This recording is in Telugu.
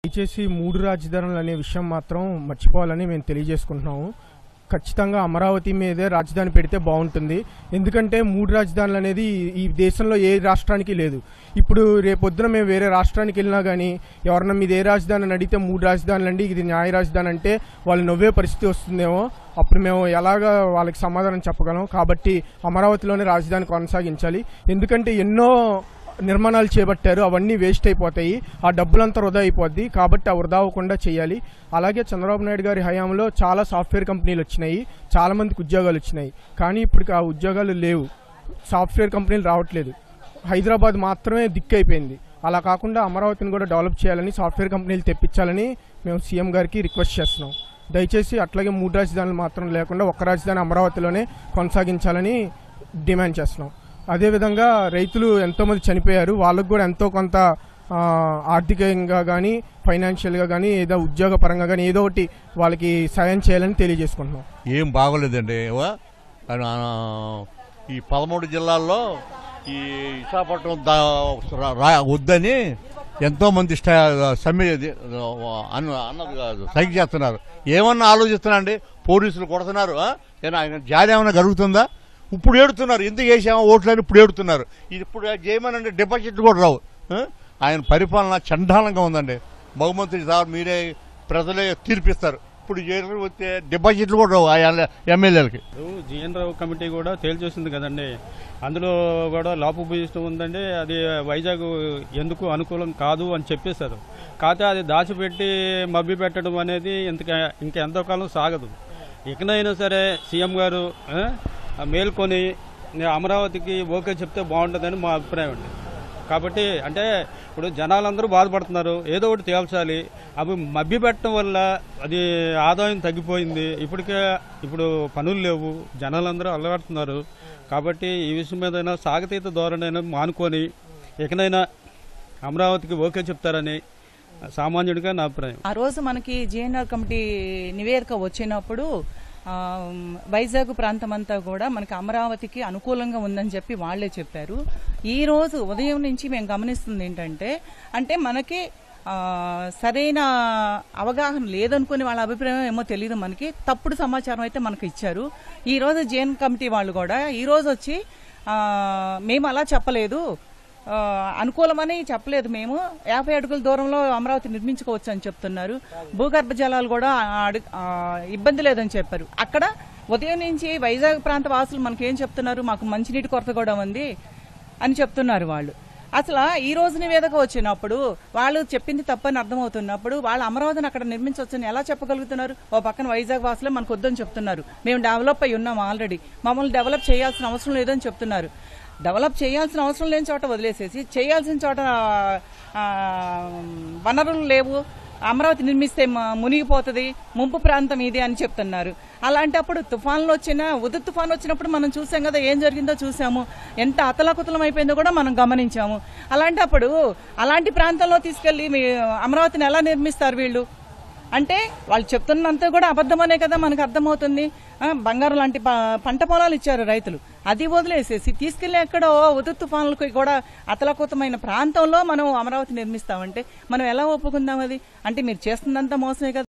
దయచేసి మూడు రాజధానులు అనే విషయం మాత్రం మర్చిపోవాలని మేము తెలియజేసుకుంటున్నాము. ఖచ్చితంగా అమరావతి మీదే రాజధాని పెడితే బాగుంటుంది. ఎందుకంటే మూడు రాజధానులు అనేది ఈ దేశంలో ఏ రాష్ట్రానికి లేదు. ఇప్పుడు రేపొద్దున మేము వేరే రాష్ట్రానికి వెళ్ళినా కానీ ఎవరన్నా మీది ఏ రాజధాని అని అడిగితే మూడు రాజధానులు అండి, ఇది న్యాయ రాజధాని అంటే వాళ్ళు నవ్వే పరిస్థితి వస్తుందేమో. అప్పుడు మేము ఎలాగా వాళ్ళకి సమాధానం చెప్పగలం. కాబట్టి అమరావతిలోనే రాజధాని కొనసాగించాలి. ఎందుకంటే ఎన్నో నిర్మాణాలు చేపట్టారు, అవన్నీ వేస్ట్ అయిపోతాయి, ఆ డబ్బులంతా వృధా అయిపోద్ది. కాబట్టి ఆ వృధా అవ్వకుండా చేయాలి. అలాగే చంద్రబాబు నాయుడు గారి హయాంలో చాలా సాఫ్ట్వేర్ కంపెనీలు వచ్చినాయి, చాలా మందికి ఉద్యోగాలు వచ్చినాయి. కానీ ఇప్పుడు ఆ ఉద్యోగాలు లేవు, సాఫ్ట్వేర్ కంపెనీలు రావట్లేదు. హైదరాబాద్ మాత్రమే దిక్కైపోయింది. అలా కాకుండా అమరావతిని కూడా డెవలప్ చేయాలని, సాఫ్ట్వేర్ కంపెనీలు తెప్పించాలని మేము సీఎం గారికి రిక్వెస్ట్ చేస్తున్నాం. దయచేసి అట్లాగే మూడు రాజధానులు మాత్రం లేకుండా ఒక్క రాజధాని అమరావతిలోనే కొనసాగించాలని డిమాండ్ చేస్తున్నాం. అదేవిధంగా రైతులు ఎంతోమంది చనిపోయారు, వాళ్ళకు కూడా ఎంతో కొంత ఆర్థికంగా కానీ ఫైనాన్షియల్గా కానీ ఏదో ఉద్యోగ పరంగా కానీ ఏదో ఒకటి వాళ్ళకి సాయం చేయాలని తెలియజేసుకుంటున్నాం. ఏం బాగోలేదండి. ఈ 13 జిల్లాల్లో ఈ విశాఖపట్నం వద్దని ఎంతోమంది సమ్మె అన్నది కాదు సైకి చేస్తున్నారు. ఏమన్నా ఆలోచిస్తున్నా అండి, పోలీసులు కొడుతున్నారు. జాలి ఏమైనా జరుగుతుందా? ఇప్పుడు ఏడుతున్నారు, ఎందుకు వేసామో ఓట్లని ఇప్పుడు ఏడుతున్నారు. ఇది ఇప్పుడు చేయమనండి, డిపాజిట్లు కూడా రావు. ఆయన పరిపాలన చండాలంగా ఉందండి. బహుమంత్రి సార్ మీరే ప్రజలే తీర్పిస్తారు. ఇప్పుడు వస్తే డిపాజిట్లు కూడా రావు ఆ ఎమ్మెల్యేలకి. జీఎన్ రావు కమిటీ కూడా తేల్చేసింది కదండి, అందులో కూడా లోపభూయిష్టం ఉందండి. అది వైజాగ్ ఎందుకు అనుకూలం కాదు అని చెప్పేశారు. కాకపోతే అది దాచిపెట్టి మభ్య పెట్టడం అనేది ఇంకెంతో కాలం సాగదు. ఇకనైనా సరే సీఎం గారు మేల్కొని అమరావతికి ఓకే చెప్తే బాగుంటుందని మా అభిప్రాయం అండి. కాబట్టి అంటే ఇప్పుడు జనాలందరూ బాధపడుతున్నారు, ఏదో ఒకటి తేల్చాలి. అవి మభ్య పెట్టడం వల్ల అది ఆదాయం తగ్గిపోయింది. ఇప్పుడు పనులు లేవు, జనాలందరూ అల్లగడుతున్నారు. కాబట్టి ఈ విషయం మీద సాగతీత ధోరణైనా మానుకొని ఇకనైనా అమరావతికి ఓకే చెప్తారని సామాన్యుడిగా నా అభిప్రాయం. ఆ రోజు మనకి జీఎన్ఆర్ కమిటీ నివేదిక వచ్చినప్పుడు వైజాగ్ ప్రాంతం అంతా కూడా మనకి అమరావతికి అనుకూలంగా ఉందని చెప్పి వాళ్లే చెప్పారు. ఈ రోజు ఉదయం నుంచి మేము గమనిస్తుంది ఏంటంటే, అంటే మనకి సరైన అవగాహన లేదనుకుని వాళ్ళ అభిప్రాయం ఏమో తెలియదు, మనకి తప్పుడు సమాచారం అయితే మనకు ఇచ్చారు. ఈ రోజు జీఎన్ కమిటీ వాళ్ళు కూడా ఈ రోజు వచ్చి మేము అలా చెప్పలేదు, అనుకూలమని చెప్పలేదు, మేము 50 అడుగుల దూరంలో అమరావతి నిర్మించుకోవచ్చు అని చెప్తున్నారు. భూగర్భ జలాలు కూడా ఇబ్బంది లేదని చెప్పారు. అక్కడ ఉదయం నుంచి వైజాగ్ ప్రాంత వాసులు మనకేం చెప్తున్నారు, మాకు మంచినీటి కొరత కూడా ఉంది అని చెప్తున్నారు వాళ్ళు. అసలు ఈ రోజు నివేదిక వచ్చినప్పుడు వాళ్ళు చెప్పింది తప్పని అర్థమవుతున్నప్పుడు వాళ్ళు అమరావతిని అక్కడ నిర్మించవచ్చని ఎలా చెప్పగలుగుతున్నారు? ఓ పక్కన వైజాగ్ వాసులే మనకు వద్దని చెప్తున్నారు, మేము డెవలప్ అయి ఉన్నాం ఆల్రెడీ, మమ్మల్ని డెవలప్ చేయాల్సిన అవసరం లేదని చెప్తున్నారు. డెవలప్ చేయాల్సిన అవసరం లేని చోట వదిలేసేసి చేయాల్సిన చోట వనరులు లేవు, అమరావతి నిర్మిస్తే మునిగిపోతుంది, ముంపు ప్రాంతం ఇది అని చెప్తున్నారు. అలాంటప్పుడు తుఫాన్లు ఉదురు తుఫాన్ వచ్చినప్పుడు మనం చూసాం కదా, ఏం జరిగిందో చూసాము, ఎంత అతలాకుతలం అయిపోయిందో కూడా మనం గమనించాము. అలాంటప్పుడు అలాంటి ప్రాంతంలో తీసుకెళ్లి అమరావతిని ఎలా నిర్మిస్తారు వీళ్ళు? అంటే వాళ్ళు చెప్తున్నంత కూడా అబద్ధమనే కదా మనకు అర్థమవుతుంది. బంగారం లాంటి పంట పొలాలు ఇచ్చారు రైతులు, అది వదిలేసేసి తీసుకెళ్లి ఎక్కడో ఉదురు తుఫాన్లకు కూడా అతలకుతమైన ప్రాంతంలో మనం అమరావతి నిర్మిస్తామంటే మనం ఎలా ఒప్పుకుందాం? అది అంటే మీరు చేస్తున్నంత మోసమే కదా.